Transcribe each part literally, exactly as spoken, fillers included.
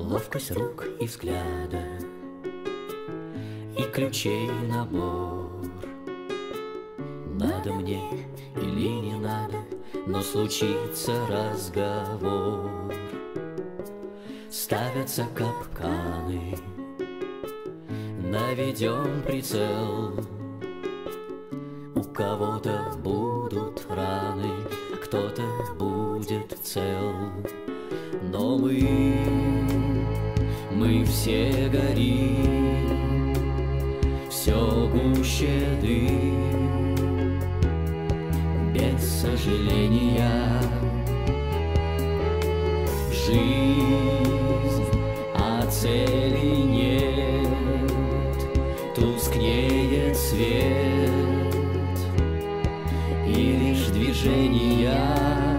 ловкость рук и взгляда, и ключей набор. Надо мне или не надо, но случится разговор. Ставятся капканы, наведем прицел. У кого-то будут раны, кто-то будет цел. Но мы, мы все горим, все гуще дым, без сожаления. Жизнь, а цели нет, тускнеет свет, и лишь движения.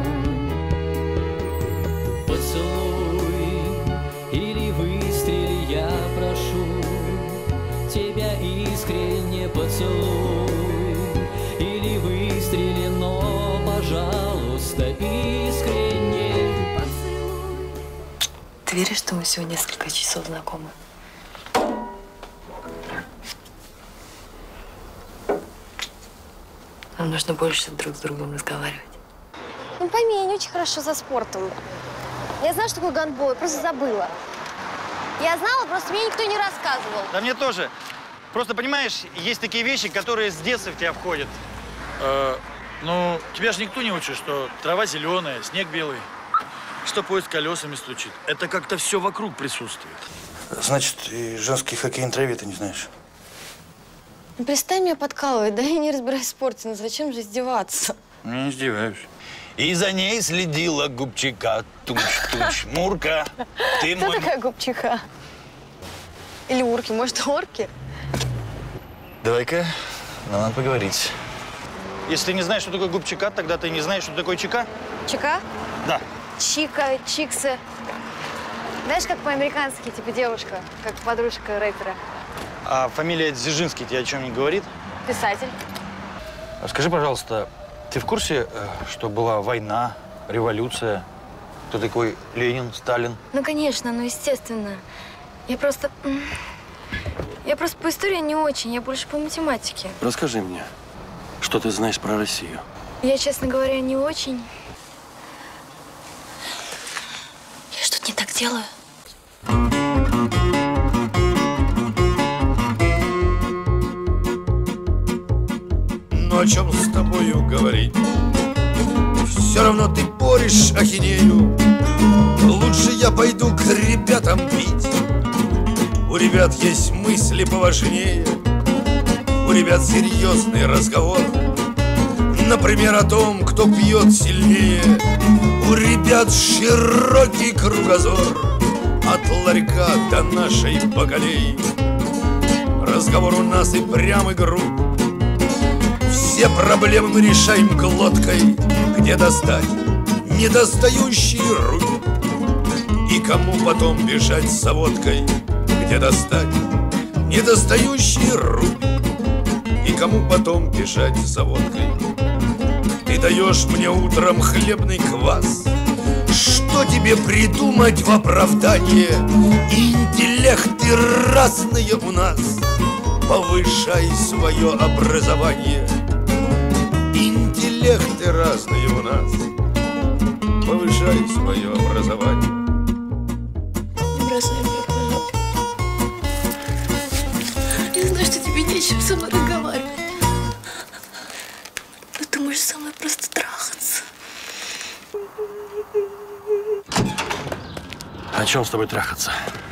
Поцелуй или выстрели, я прошу тебя искренне. Поцелуй или выстрели, но, пожалуйста, искренне. Ты веришь, что мы всего несколько часов знакомы? Нам нужно больше друг с другом разговаривать. Ну пойми, я не очень хорошо за спортом. Я знаю, что такое гандбол, я просто забыла. Я знала, просто мне никто не рассказывал. Да мне тоже. Просто, понимаешь, есть такие вещи, которые с детства в тебя входят. Э, ну, тебя же никто не учит, что трава зеленая, снег белый, что поезд колесами стучит. Это как-то все вокруг присутствует. Значит, и женский хоккей на траве ты не знаешь? Ну, перестань меня подкалывать, да я не разбираюсь в спорте, ну зачем же издеваться? Я не издеваюсь. И за ней следила губчика. Туч-туч. Мурка, ты Кто мой... такая губчиха? Или урки, может, орки? Давай-ка, нам надо поговорить. Если ты не знаешь, что такое губчика, тогда ты не знаешь, что такое чека? Чека? Да. Чика, чиксы. Знаешь, как по-американски, типа девушка, как подружка рэпера. А фамилия Дзержинский тебе о чем не говорит? Писатель. Скажи, пожалуйста, ты в курсе, что была война, революция? Кто такой Ленин, Сталин? Ну, конечно, ну, естественно. Я просто… Я просто по истории не очень, я больше по математике. Расскажи мне, что ты знаешь про Россию? Я, честно говоря, не очень. Я что-то не так делаю? Ну о чем с тобою говорить? Все равно ты поришь ахинею. Лучше я пойду к ребятам пить. У ребят есть мысли поважнее. У ребят серьезный разговор. Например, о том, кто пьет сильнее. У ребят широкий кругозор. От ларька до нашей бакалеи. Разговор у нас и прям и груб. Все проблемы мы решаем глоткой. Где достать недостающий руль? И кому потом бежать за водкой? Где достать недостающий руль? И кому потом бежать за водкой? Ты даешь мне утром хлебный квас. Что тебе придумать в оправдание? Интеллекты разные у нас. Повышай свое образование. Интеллекты разные у нас. Повышай свое образование. Не бросай меня, пожалуйста. Я знаю, что тебе нечем со мной разговаривать. Но ты можешь со мной просто трахаться. О чем с тобой трахаться?